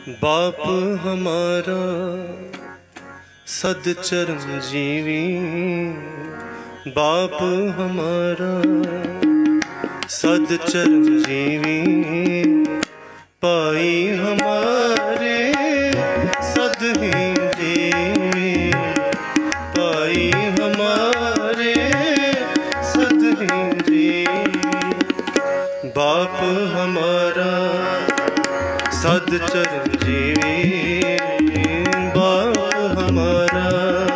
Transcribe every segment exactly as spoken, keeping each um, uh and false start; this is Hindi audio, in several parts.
बाप हमारा सदचरण जीवी, बाप हमारा सदचरण जीवी, पाई हमारे सदही जीवी, पाई हमारे सदही जीवी, बाप हमारा सदचरण जीवी, बाप हमारा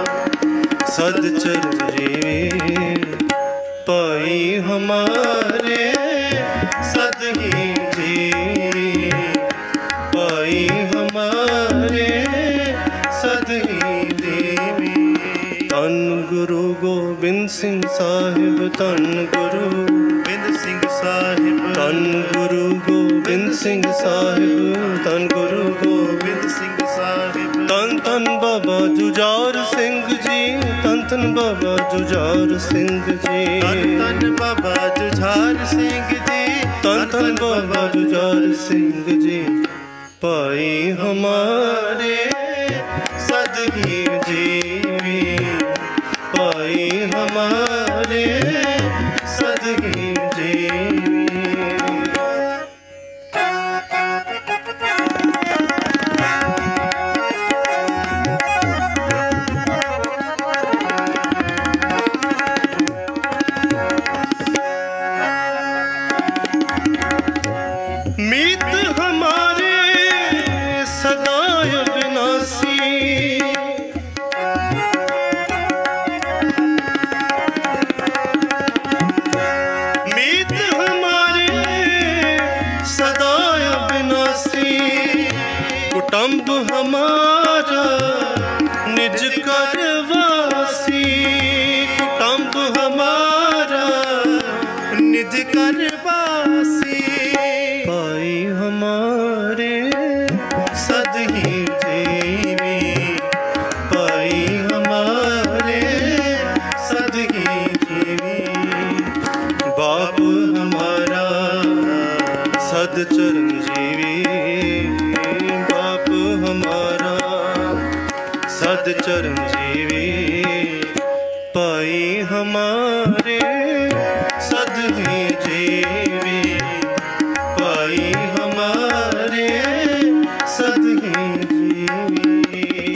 सदचरण जीवी, पाई हमारे सदही जीवी, पाई हमारे सदही देवी। धन गुरु गोबिंद सिंह साहिब, धन गुरु गोबिंद सिंह साहिब, धन गुरु गोबिंद सिंह साहिब, धन गुरु गोबिंद सिंह साहिब, धन धन बाबा जुझार सिंह जी, धन धन बाबा जुझार सिंह जी, धन धन बाबा जुझार सिंह जी, धन धन बाबा जुझार सिंह जी, पाई हमारे सदही जीवी, पाई हमारे सदही जीवी। मीत हमारे सदाय विनाशी, मीत हमारे सदाय विनाशी, कुटुंब हमारा निज करवासी, कुटुंब हमारा निज करवासी, पाई हमारे सदही जीवी, पाई हमारे सदही जीवी, बाप हमारा सदचरण जीवी, बाप हमारा सदचरण जीवी, पाई हमारे सदही जीवी, पाई हमारे सदही जीवी।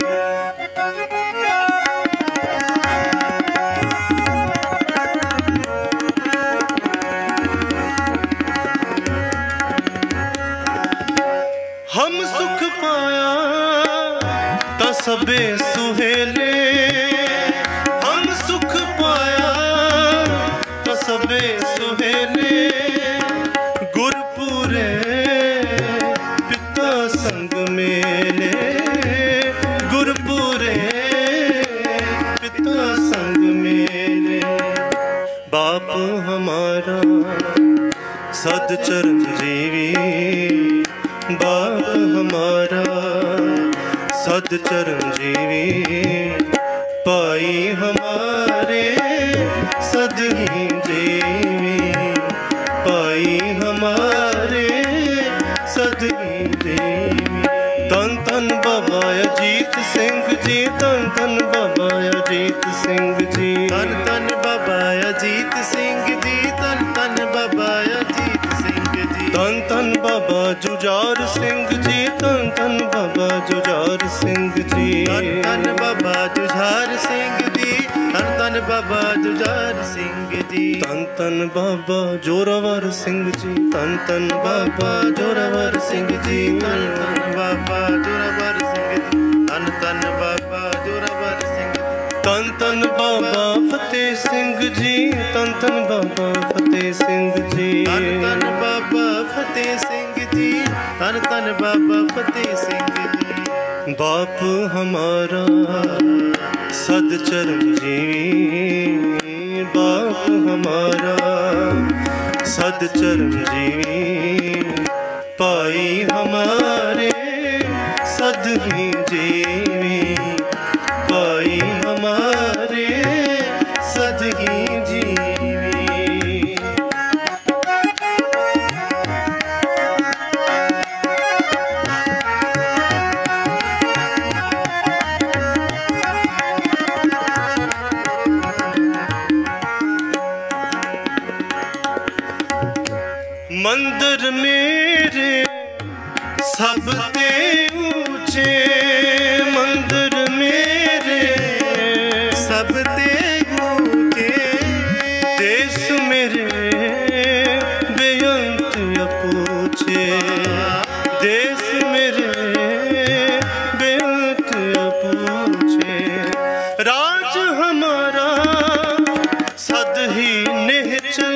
हम सुख पाया ता सबे सुहेले, हम सुख पाया ता सबे सुहेले, गुरपुरे पिता संग मेले, गुरपुरे पिता संग मेले, बाप हमारा सदचरण जीवी, बाप हमारा सदचरण जीवी, पाई हमारे सदही जीवी, पाई हमारे सदही देवी। धन धन बाबा अजीत सिंह जी, धन धन बाबा अजीत सिंह जी, धन धन बाबा अजीत सिंह जी, धन धन बाबा अजीत सिंह जी, धन धन बाबा जुझार सिंह जी, धन धन बाबा जुझार सिंह जी, धन धन बाबा जुझार सिंह जी, धन धन बाबा जुझार सिंह जी, धन धन बाबा जोरावर सिंह जी, धन धन बाबा जोरावर सिंह जी, धन धन बाबा जोरावर सिंह जी, धन धन बाबा जोरावर सिंह जी, धन धन बाबा फतेह सिंह जी, धन धन बाबा फतेह सिंह जी, धन धन बाबा फतेह सिंह जी, धन धन बाबा फतेह सिंह जी, बाप हमारा सदचरण जीवी, बाप हमारा सदचरण जीवी, पाई हमारे सदही जीवी, पाई हमारे सदही जीवी। मंदिर मेरे सब ते ऊंचे, मंदिर मेरे सब ते ऊंचे, देश मेरे बेअंत अपूछे, देश मेरे बेअंत अपूछे। राज हमारा सद ही निश्चल,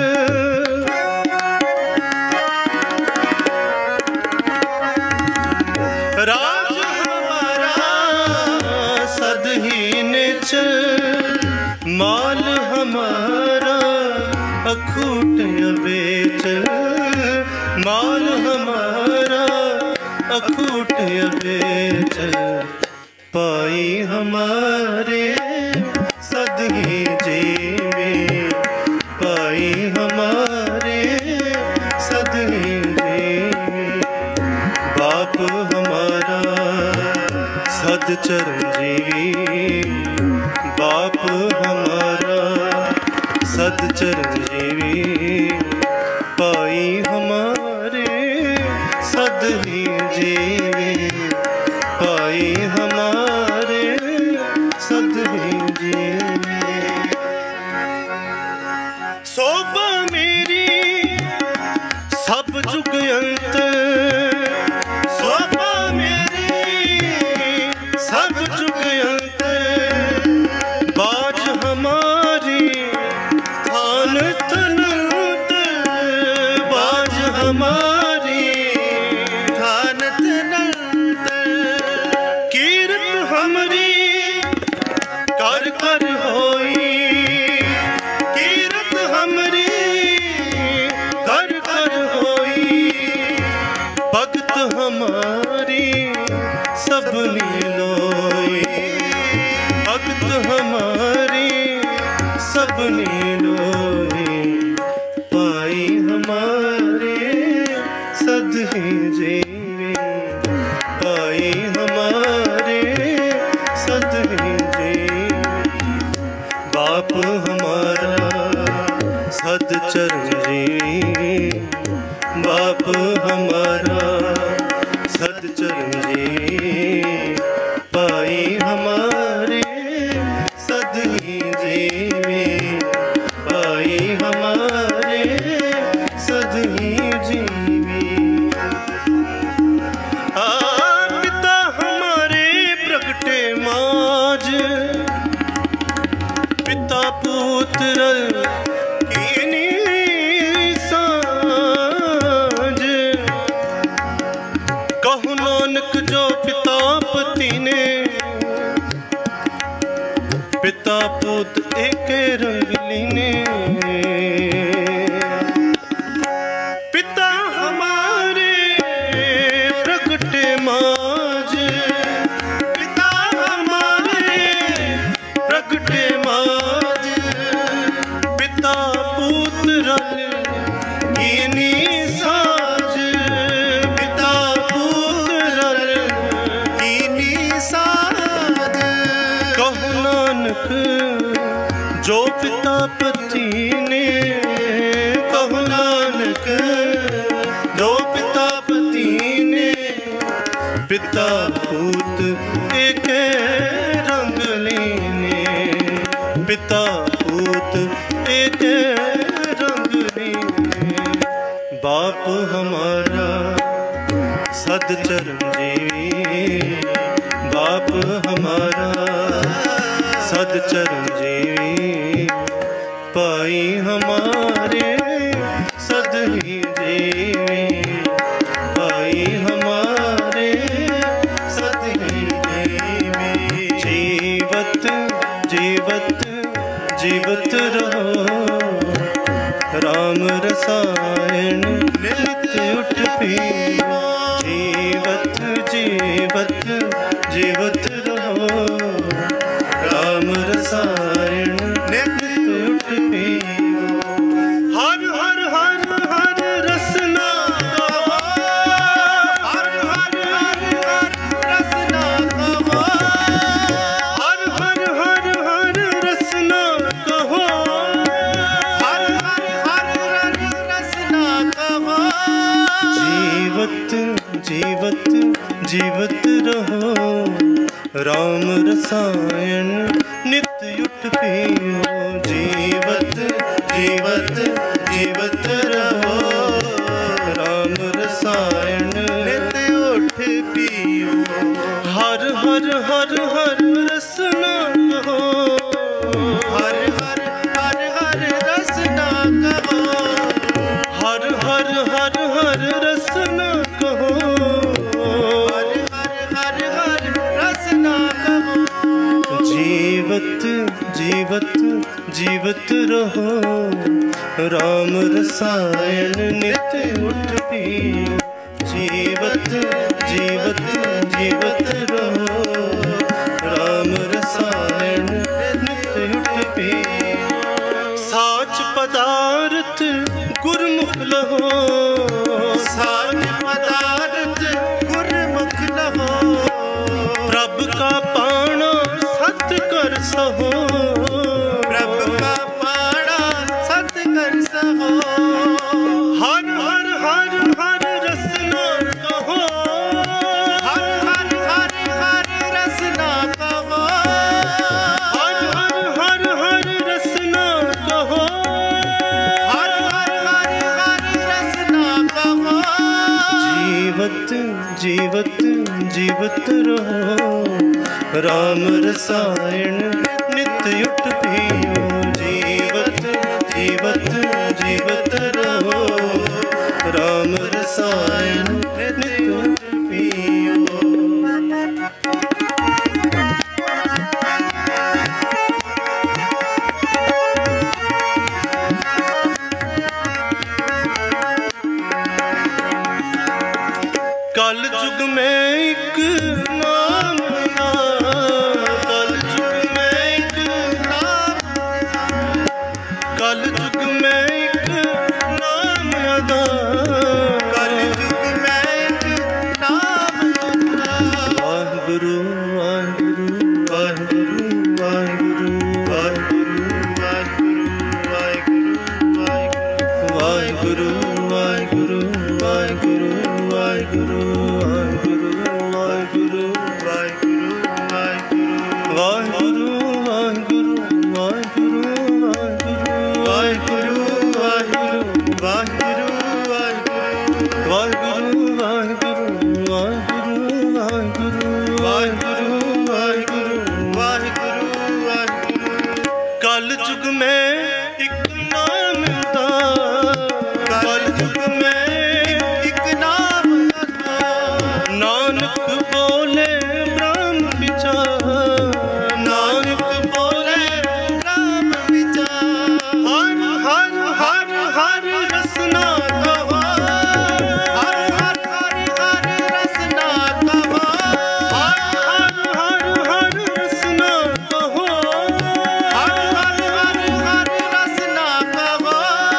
राज हमारा सद ही निश्चल, माल हमारा अखूट अबेचल, माल हमारा अखूट अबेचल, पाई हमारे सद ही जीवे, पाई हमारे सद ही जीवे। बाप हमारा सद चिरंजीवी, बाप हमारा सद चिरंजीवी, पाई हमारे सद ही जीवे, पाई हमारे सद ही जीवे। शोभा मेरी सब जुग अंत, शोभा मेरी सब जुग अंत, बाज हमारी थान तनंत, बाज हमारी थान तनंत, कीर्त हमरी कर कर होई, कीर्त हमरी कर कर होई, भगत हमारी सबनी लोई, भगत हमारी सबनी लोई, पाई हमारे सद ही जीवे, पाई हमारे सद ही जीवे। बाप हमारा सद चिरंजीवी, बाप हमारा सद चिरंजीवी, पाई हमारे सद ही जीवे, पाई हमारे सद ही जीवे। आ पिता हमारे प्रगटे माज, पिता पुत्र कीनी साँझ, कहु नानक जो पिता पति ने, पिता पुत एक रंग लीने। पिता हमारे प्रगटे माज, पिता हमारे प्रगटे माज, पिता पुत्र कीनी साज, पिता पुत्र कीनी साज, कहु नानक जो पिता पति ने, कहु नानक जो पिता पति ने, पिता पूत एक रंग लीने, पिता पूत एक रंग लीने। बाप हमारा सद चिरंजीवी, बाप हमारा सद चिरंजीवी, पाई हमारे सद ही जीवे, पाई हमारे सद ही जीवे। जीवत जीवत जीवत रहो, राम रसायन नित उठ पीवो, जीवत जीवत जीवत रहो, राम रसायन नित उठ पीवो। हर हर हर हर रसना कहो, हर हर हर हर रसना कहो, हर हर हर हर रसना कहो, हर हर हर हर रसना कहो। जीवत जीवत रहो राम रसायन नित उठ पियो जीवत जीवत जीवत रहो राम रसायन नित उठ पियो हर हर हर हर रसना कहो हर हर हर हर रसना कहो हर हर हर हर रसना कहो हर हर हर हर रसना कहो जीवत जीवत जीवत रहो राम रसायन नित उठ पियो जीवत जीवत जीवत रहो राम रसायन नित उठ पियो साच पदार्थ गुरमुख लहो साच पदार्थ गुरमुख लहो प्रभ का पाना सत कर सहो प्रभ का पाना सत कर सहो हर हर हर हर रसना कहो हर हर हर हर रसना कहो हर हर हर हर रसना कहो हर हर हर हर रसना कहो जीवत जीवत जीवत रहो राम रसायन नित उठ पियो जीवत जीवत जीवत रहो राम रसायन नित उठ पियो कल युग में एक नाम कल युग में एक नाम कल युग में एक नाम अदा कल युग में एक नाम अदा वाहिगुरु वाहिगुरु वाहिगुरु वाहिगुरु वाहिगुरु वाहिगुरु वाहिगुरु वाहिगुरु वाहिगुरु वाहिगुरु वाहिगुरु वाहिगुरु वाहिगुरु कल युग में एक नाम था कल युग में एक नाम था नानक बोले ब्रह्म विचार नानक बोले ब्रह्म विचार हर हर हर हर रसना कहो हर हर हर हर रसना कहो हर हर हर हर रसना कहो हर हर हर हर रसना कहो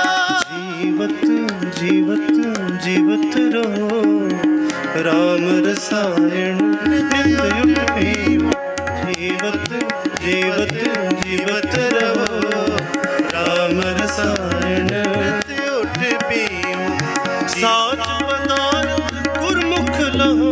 जीवत जीवत जीवत रहो राम रसायन नित उठ पियो जीवत जीवत जीवत रहो राम रसायन नित उठ पियो साच पदार्थ गुरमुख लहो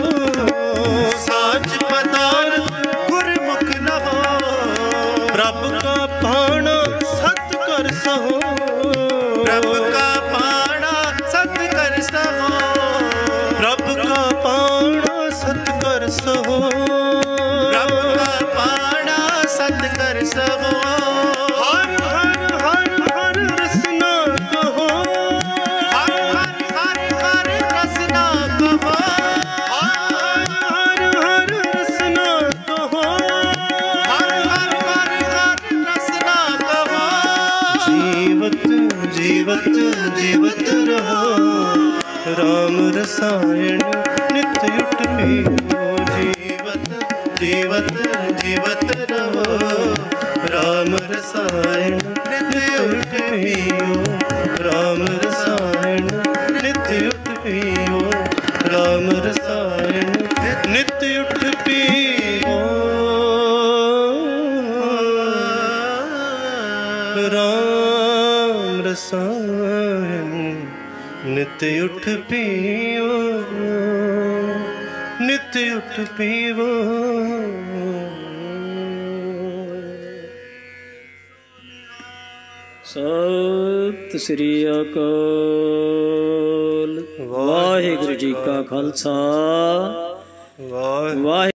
साच पदार्थ गुरमुख लहो प्रभ का पाना सत कर सहो प्रभ का पाना सत कर सहो प्रभ का पाना सत कर सहो प्रभ का पाना सत कर सहो हर हर हर हर रसना कहो हर हर हर हर रसना कहो हर हर हर रसना कहो हर हर हर हर रसना कहो जीवत जीवत जीवत रहो राम रसायन नित उठ पियो जीवत जीवत जीवत रहो राम रसायन नित उठ पियो राम रसायन नित उठ पियो राम रसायन नित उठ पियो राम रसायन नित उठ पियो। ਨਿਤ ਉਠ ਪੀਵੋ। ਸਤਿ ਸ੍ਰੀ ਅਕਾਲ। ਵਾਹਿਗੁਰੂ ਜੀ ਕਾ ਖਾਲਸਾ, ਵਾਹਿਗੁਰੂ।